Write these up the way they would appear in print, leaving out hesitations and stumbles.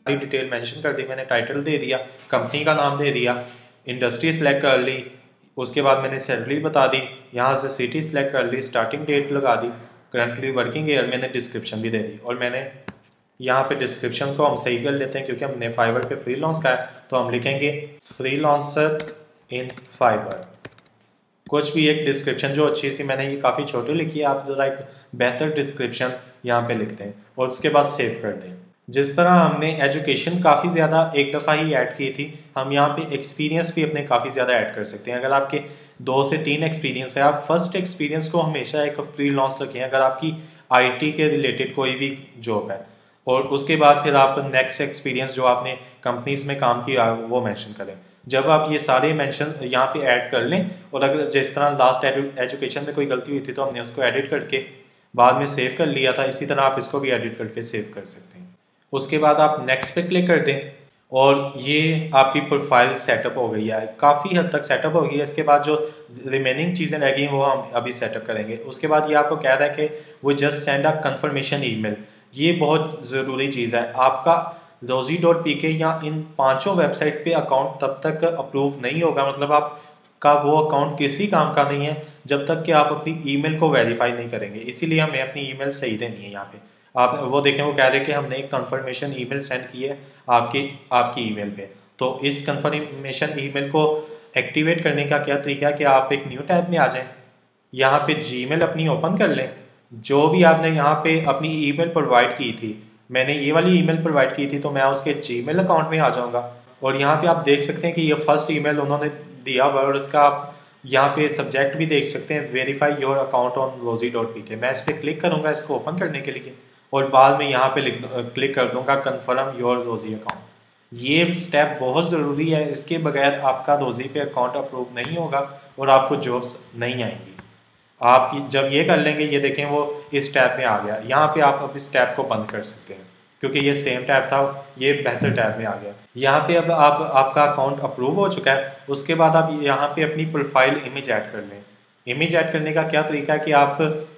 Detail mention कर दी मैंने, title दे दिया, कंपनी का नाम दे दिया, इंडस्ट्री सेलेक्ट कर ली, उसके बाद मैंने सैलरी बता दी, यहाँ से सिटी सेलेक्ट कर ली, स्टार्टिंग डेट लगा दी, करंटली वर्किंग ईयर, मैंने डिस्क्रिप्शन भी दे दी। और मैंने यहाँ पे डिस्क्रिप्शन को हम सही कर लेते हैं क्योंकि हमने फाइवर पे फ्रीलांस का है, तो हम लिखेंगे फ्रीलांसर इन फाइवर। कुछ भी एक डिस्क्रिप्शन जो अच्छी सी, मैंने ये काफ़ी छोटी लिखी है, आप ज़रा एक बेहतर डिस्क्रिप्शन यहाँ पे लिखते हैं और उसके बाद सेव कर दें। जिस तरह हमने एजुकेशन काफ़ी ज़्यादा एक दफ़ा ही ऐड की थी, हम यहाँ पे एक्सपीरियंस भी अपने काफ़ी ज़्यादा ऐड कर सकते हैं। अगर आपके 2 से 3 एक्सपीरियंस है, आप फर्स्ट एक्सपीरियंस को हमेशा एक फ्रीलांस रखें अगर आपकी IT के रिलेटेड कोई भी जॉब है, और उसके बाद फिर आप नेक्स्ट एक्सपीरियंस जो आपने कंपनीज में काम किया वो मेंशन करें। जब आप ये सारे मेंशन यहाँ पे ऐड कर लें, और अगर जिस तरह लास्ट एजुकेशन में कोई गलती हुई थी तो हमने उसको एडिट करके बाद में सेव कर लिया था, इसी तरह आप इसको भी एडिट करके सेव कर सकते हैं। उसके बाद आप नेक्स्ट पे क्लिक कर दें और ये आपकी प्रोफाइल सेटअप हो गई है, काफ़ी हद तक सेटअप हो गई है। इसके बाद जो रिमेनिंग चीज़ें रह गई वो हम अभी सेटअप करेंगे। उसके बाद ये आपको कह रहा है कि वो just send a confirmation email. ये बहुत ज़रूरी चीज़ है। आपका Rozee.pk या इन 5 वेबसाइट पे अकाउंट तब तक अप्रूव नहीं होगा, मतलब आपका वो अकाउंट किसी काम का नहीं है जब तक कि आप अपनी ईमेल को वेरीफाई नहीं करेंगे। इसीलिए हमें अपनी ईमेल सही देनी है। यहाँ पे आप वो देखें, वो कह रहे हैं कि हमने एक कंफर्मेशन ईमेल सेंड की है आपकी ईमेल पे। तो इस कंफर्मेशन ईमेल को एक्टिवेट करने का क्या तरीका है कि आप एक न्यू टैब में आ जाएं, यहाँ पे जीमेल अपनी ओपन कर लें। जो भी आपने यहाँ पे अपनी ईमेल प्रोवाइड की थी, मैंने ये वाली ईमेल प्रोवाइड की थी तो मैं उसके जीमेल अकाउंट में आ जाऊँगा, और यहाँ पे आप देख सकते हैं कि ये फर्स्ट ईमेल उन्होंने दिया हुआ है, और इसका आप यहाँ पे सब्जेक्ट भी देख सकते हैं, verify your account on Rozee.pk। मैं इस पर क्लिक करूँगा इसको ओपन करने के लिए, और बाद में यहाँ पे क्लिक कर दूंगा कन्फर्म योर रोजी अकाउंट। ये स्टेप बहुत ज़रूरी है, इसके बगैर आपका रोजी पे अकाउंट अप्रूव नहीं होगा और आपको जॉब्स नहीं आएंगी। आप जब ये कर लेंगे, ये देखें वो इस टैब में आ गया। यहाँ पे आप अब इस टैब को बंद कर सकते हैं क्योंकि ये सेम टैब था, ये बेहतर टैब में आ गया। यहाँ पे अब आपका अकाउंट अप्रूव हो चुका है। उसके बाद आप यहाँ पे अपनी प्रोफाइल इमेज ऐड कर लें। इमेज ऐड करने का क्या तरीका है कि आप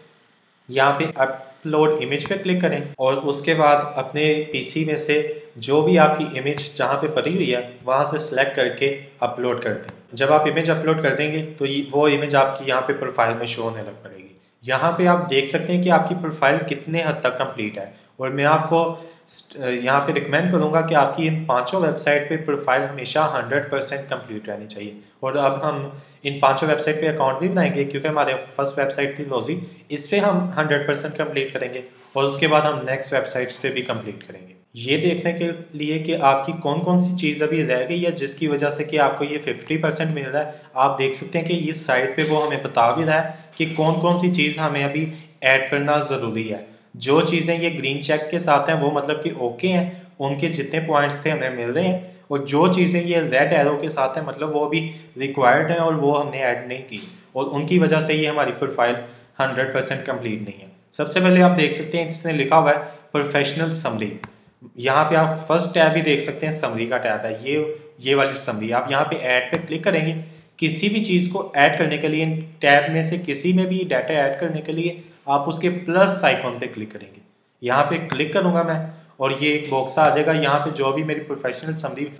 यहाँ पे अपलोड इमेज पे क्लिक करें और उसके बाद अपने पीसी में से जो भी आपकी इमेज जहाँ पे पड़ी हुई है वहाँ से सिलेक्ट करके अपलोड कर दें। जब आप इमेज अपलोड कर देंगे तो वो इमेज आपकी यहाँ पे प्रोफाइल में शो होने लग पड़ेगी। यहाँ पे आप देख सकते हैं कि आपकी प्रोफाइल कितने हद तक कंप्लीट है, और मैं आपको यहाँ पे रिकमेंड करूँगा कि आपकी इन 5 वेबसाइट पे प्रोफाइल हमेशा 100% कंप्लीट रहनी चाहिए। और अब हम इन 5 वेबसाइट पे अकाउंट भी बनाएंगे क्योंकि हमारे फर्स्ट वेबसाइट थी रोजी, इस पे हम 100% कंप्लीट करेंगे और उसके बाद हम नेक्स्ट वेबसाइट्स पे भी कंप्लीट करेंगे। ये देखने के लिए कि आपकी कौन कौन सी चीज़ अभी रह गई है जिसकी वजह से कि आपको ये 50% मिल रहा है। आप देख सकते हैं कि इस साइट पे वो हमें बता भी रहा है कि कौन कौन सी चीज़ हमें अभी ऐड करना ज़रूरी है। जो चीज़ें ये ग्रीन चेक के साथ हैं वो मतलब कि ओके हैं, उनके जितने पॉइंट्स थे हमें मिल रहे हैं, और जो चीज़ें ये रेड एरो के साथ हैं मतलब वो भी रिक्वायर्ड हैं और वो हमने ऐड नहीं की, और उनकी वजह से ये हमारी प्रोफाइल 100% कंप्लीट नहीं है। सबसे पहले आप देख सकते हैं इसने लिखा हुआ है प्रोफेशनल समरी। यहाँ पे आप फर्स्ट टैब ही देख सकते हैं, समरी का टैब है, ये वाली समरी। आप यहाँ पे ऐड पे क्लिक करेंगे। किसी भी चीज़ को ऐड करने के लिए टैब में से किसी में भी डाटा ऐड करने के लिए आप उसके प्लस आइकॉन पे क्लिक करेंगे। यहाँ पे क्लिक करूँगा मैं और ये एक बॉक्स आ जाएगा। यहाँ पे जो भी मेरी प्रोफेशनल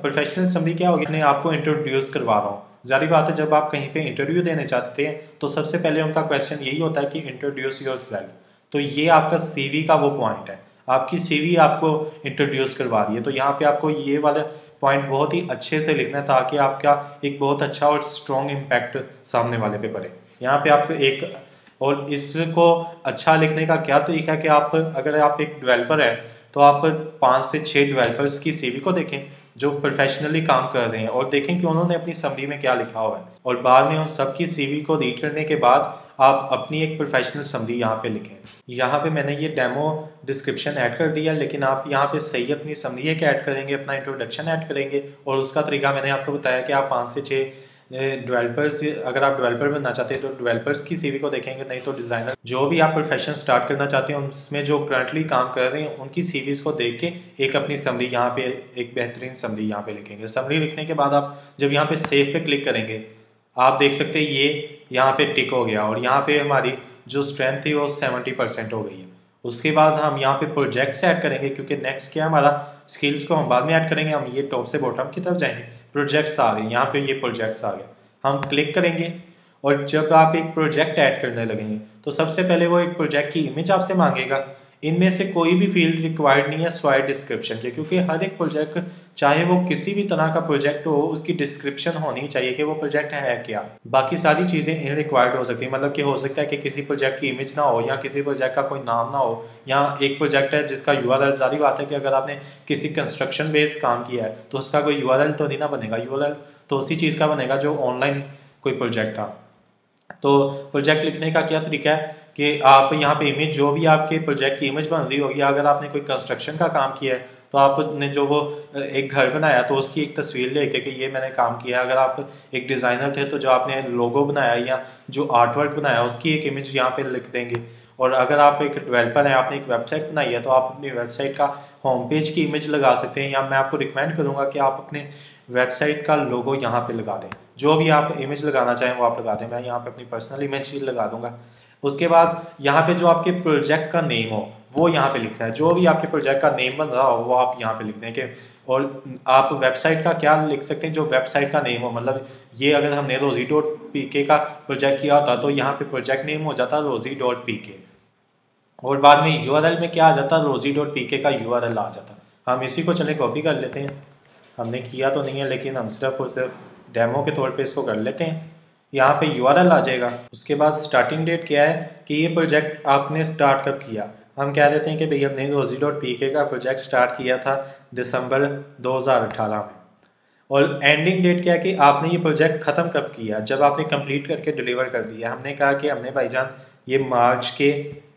समरी क्या होगी, मैं आपको इंट्रोड्यूस करवा रहा हूँ। जारी बात है, जब आप कहीं पे इंटरव्यू देने चाहते हैं तो सबसे पहले उनका क्वेश्चन यही होता है कि इंट्रोड्यूस योरसेल्फ। तो ये आपका CV का वो पॉइंट है, आपकी CV आपको इंट्रोड्यूस करवा रही है। तो यहाँ पे आपको ये वाला पॉइंट बहुत ही अच्छे से लिखना है ताकि आपका एक बहुत अच्छा और स्ट्रॉन्ग इम्पैक्ट सामने वाले पे पड़े। यहाँ पे आप एक, और इसको अच्छा लिखने का क्या तरीका है कि आप अगर आप एक डेवलपर है तो आप 5 से 6 डेवलपर्स की CV को देखें जो प्रोफेशनली काम कर रहे हैं, और देखें कि उन्होंने अपनी समरी में क्या लिखा हुआ है, और बाद में उन सबकी CV को रीड करने के बाद आप अपनी एक प्रोफेशनल समरी यहाँ पे लिखें। यहाँ पे मैंने ये डेमो डिस्क्रिप्शन ऐड कर दिया, लेकिन आप यहाँ पे सही अपनी समरी एक ऐड करेंगे, अपना इंट्रोडक्शन ऐड करेंगे, और उसका तरीका मैंने आपको बताया कि आप 5 से 6 डेवलपर्स, अगर आप डेवलपर बनना चाहते हैं तो डेवलपर्स की CV को देखेंगे, नहीं तो डिज़ाइनर, जो भी आप प्रोफेशन स्टार्ट करना चाहते हैं उसमें जो करंटली काम कर रहे हैं उनकी CVs को देख के एक अपनी समरी यहाँ पे, एक बेहतरीन समरी यहाँ पे लिखेंगे। समरी लिखने के बाद आप जब यहाँ पे सेव पे क्लिक करेंगे, आप देख सकते हैं ये यहाँ पे टिक हो गया, और यहाँ पे हमारी जो स्ट्रेंथ थी वो 70% हो गई है। उसके बाद हम यहाँ पे प्रोजेक्ट ऐड करेंगे क्योंकि नेक्स्ट क्या हमारा स्किल्स को हम बाद में ऐड करेंगे। हम ये टॉप से बॉटम की तरफ जाएंगे, प्रोजेक्ट्स आ गए, यहाँ पे ये प्रोजेक्ट्स आ गए, हम क्लिक करेंगे और जब आप एक प्रोजेक्ट ऐड करने लगेंगे तो सबसे पहले वो एक प्रोजेक्ट की इमेज आपसे मांगेगा। इनमें से कोई भी फील्ड रिक्वायर्ड नहीं है स्वाइड डिस्क्रिप्शन के, क्योंकि हर एक प्रोजेक्ट चाहे वो किसी भी तरह का प्रोजेक्ट हो उसकी डिस्क्रिप्शन होनी चाहिए कि वो प्रोजेक्ट है क्या। बाकी सारी चीज़ें इनरिक्वायर्ड हो सकती है, मतलब कि हो सकता है कि किसी प्रोजेक्ट की इमेज ना हो या किसी प्रोजेक्ट का कोई नाम ना हो, या एक प्रोजेक्ट है जिसका यूआरएल, जारी बात है कि अगर आपने किसी कंस्ट्रक्शन बेस्ड काम किया है तो उसका कोई यूआरएल तो नहीं ना बनेगा, यूआरएल तो उसी चीज़ का बनेगा जो ऑनलाइन कोई प्रोजेक्ट था। तो प्रोजेक्ट लिखने का क्या तरीका है कि आप यहाँ पे इमेज, जो भी आपके प्रोजेक्ट की इमेज बन रही होगी, अगर आपने कोई कंस्ट्रक्शन का काम किया है तो आपने जो वो एक घर बनाया तो उसकी एक तस्वीर लेके कि ये मैंने काम किया है। अगर आप एक डिज़ाइनर थे तो जो आपने लोगो बनाया या जो आर्ट वर्क बनाया उसकी एक इमेज यहाँ पे लिख देंगे। और अगर आप एक डेवलपर हैं, आपने एक वेबसाइट बनाई है तो आप अपनी वेबसाइट का होम पेज की इमेज लगा सकते हैं, या मैं आपको रिकमेंड करूँगा कि आप अपने वेबसाइट का लोगो यहाँ पे लगा दें। जो भी आप इमेज लगाना चाहें वो आप लगा दें, मैं यहाँ पे अपनी पर्सनल इमेज ही लगा दूंगा। उसके बाद यहाँ पे जो आपके प्रोजेक्ट का नेम हो वो यहाँ पे लिखना है, जो भी आपके प्रोजेक्ट का नेम बन रहा हो वो आप यहाँ पे लिख दें कि, और आप वेबसाइट का क्या लिख सकते हैं, जो वेबसाइट का नेम हो, मतलब ये अगर हमने Rozee.pk का प्रोजेक्ट किया होता तो यहाँ पे प्रोजेक्ट नेम हो जाता Rozee.pk, और बाद में यूआरएल में क्या आ जाता, Rozee.pk का यूआरएल आ जाता। हम इसी को चले कॉपी कर लेते हैं, हमने किया तो नहीं है लेकिन हम सिर्फ और सिर्फ डेमो के तौर पे इसको कर लेते हैं। यहाँ पे यूआरएल आ जाएगा। उसके बाद स्टार्टिंग डेट क्या है कि ये प्रोजेक्ट आपने स्टार्ट कब किया, हम कह देते हैं कि भाई हमने Rozee.pk का प्रोजेक्ट स्टार्ट किया था दिसंबर 2018 में। और एंडिंग डेट क्या है कि आपने ये प्रोजेक्ट ख़त्म कब किया, जब आपने कंप्लीट करके डिलीवर कर दिया। हमने कहा कि हमने भाईजान ये मार्च के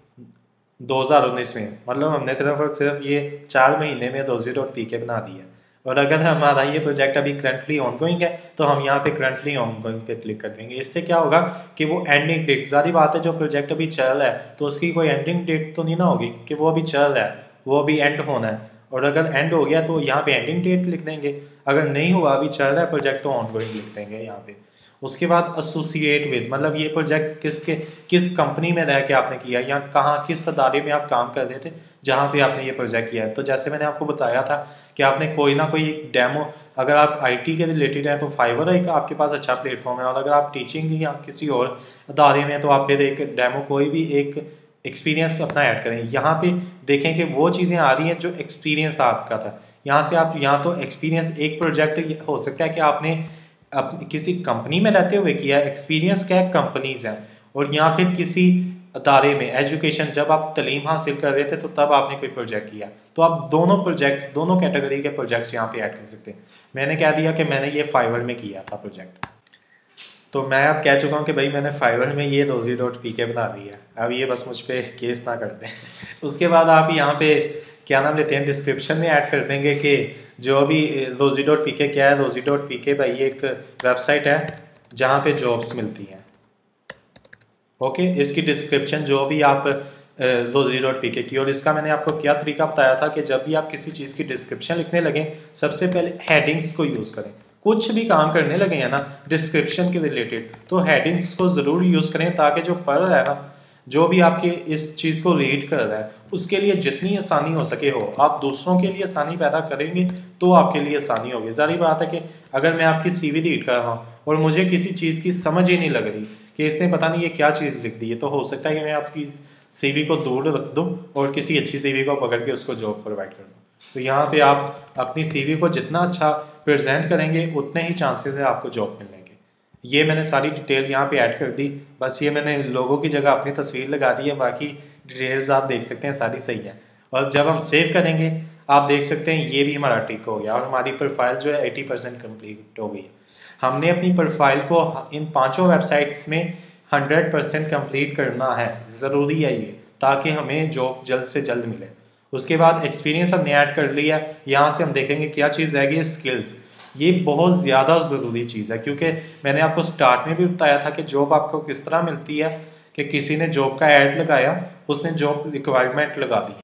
2019 में, मतलब हमने सिर्फ और सिर्फ ये 4 महीने में Rozee.pk बना दिया। और अगर हमारा ये प्रोजेक्ट अभी करंटली ऑनगोइंग है तो हम यहाँ पे करंटली ऑनगोइंग पे क्लिक कर देंगे। इससे क्या होगा कि वो एंडिंग डेट, सारी बात है जो प्रोजेक्ट अभी चल रहा है तो उसकी कोई एंडिंग डेट तो नहीं ना होगी कि वो अभी चल रहा है, वो अभी एंड होना है। और अगर एंड हो गया तो यहाँ पे एंडिंग डेट लिख देंगे, अगर नहीं हुआ अभी चल रहा है प्रोजेक्ट तो ऑनगोइंग लिख देंगे यहाँ पे। उसके बाद एसोसिएट विद, मतलब ये प्रोजेक्ट किस कंपनी में रह के आपने किया या कहाँ किस अदारे में आप काम कर रहे थे जहाँ पे आपने ये प्रोजेक्ट किया है। तो जैसे मैंने आपको बताया था कि आपने कोई ना कोई एक डेमो, अगर आप आईटी के रिलेटेड है तो फाइवर एक आपके पास अच्छा प्लेटफॉर्म है, और अगर आप टीचिंग या किसी और अदारे में तो आप फिर एक डेमो, कोई भी एक एक्सपीरियंस अपना ऐड करें। यहाँ पे देखें कि वो चीज़ें आ रही हैं जो एक्सपीरियंस आपका था। यहाँ से आप यहाँ तो एक्सपीरियंस एक प्रोजेक्ट हो सकता है कि आपने किसी कंपनी में रहते हुए किया, एक्सपीरियंस क्या है कंपनीज हैं, और या फिर किसी अदारे में एजुकेशन, जब आप तालीम हासिल कर रहे थे तो तब आपने कोई प्रोजेक्ट किया, तो आप दोनों प्रोजेक्ट्स, दोनों कैटेगरी के प्रोजेक्ट्स यहाँ पे ऐड कर सकते हैं। मैंने कह दिया कि मैंने ये फाइवर में किया था प्रोजेक्ट, तो मैं अब कह चुका हूँ कि भाई मैंने फाइवर में ये Rozee.pk बना दिया, अब ये बस मुझ पर केस ना कर दें। उसके बाद आप यहाँ पे क्या नाम लेते हैं, डिस्क्रिप्शन में ऐड कर देंगे कि जो भी Rozee.pk क्या है, Rozee.pk भाई ये एक वेबसाइट है जहाँ पे जॉब्स मिलती हैं। ओके, इसकी डिस्क्रिप्शन जो भी आप Rozee.pk की, और इसका मैंने आपको क्या तरीका बताया था कि जब भी आप किसी चीज़ की डिस्क्रिप्शन लिखने लगें सबसे पहले हेडिंग्स को यूज़ करें। कुछ भी काम करने लगे हैं ना डिस्क्रिप्शन के रिलेटेड तो हेडिंग्स को ज़रूर यूज़ करें, ताकि जो पढ़ रहा है ना, जो भी आपके इस चीज़ को रीड कर रहा है उसके लिए जितनी आसानी हो सके हो। आप दूसरों के लिए आसानी पैदा करेंगे तो आपके लिए आसानी होगी। ज़ाहिर बात है कि अगर मैं आपकी सीवी रीड कर रहा हूँ और मुझे किसी चीज़ की समझ ही नहीं लग रही कि इसने पता नहीं ये क्या चीज़ लिख दी है, तो हो सकता है कि मैं आपकी सीवी को दूर रख दूँ और किसी अच्छी सीवी को पकड़ के उसको जॉब प्रोवाइड कर दूँ। तो यहाँ पे आप अपनी सीवी को जितना अच्छा प्रेजेंट करेंगे उतने ही चांसेस है आपको जॉब मिलने के। ये मैंने सारी डिटेल यहाँ पे ऐड कर दी, बस ये मैंने लोगों की जगह अपनी तस्वीर लगा दी है, बाकी डिटेल्स आप देख सकते हैं सारी सही है। और जब हम सेव करेंगे आप देख सकते हैं ये भी हमारा टिक हो गया और हमारी प्रोफाइल जो है 80% कम्प्लीट हो गई है। हमने अपनी प्रोफाइल को इन 5 वेबसाइट्स में 100% कंप्लीट करना है, ज़रूरी है ये, ताकि हमें जॉब जल्द से जल्द मिले। उसके बाद एक्सपीरियंस हमने ऐड कर लिया, यहाँ से हम देखेंगे क्या चीज़ रह गई है, स्किल्स। ये बहुत ज़्यादा ज़रूरी चीज़ है, क्योंकि मैंने आपको स्टार्ट में भी बताया था कि जॉब आपको किस तरह मिलती है कि किसी ने जॉब का ऐड लगाया, उसने जॉब रिक्वायरमेंट लगा दी,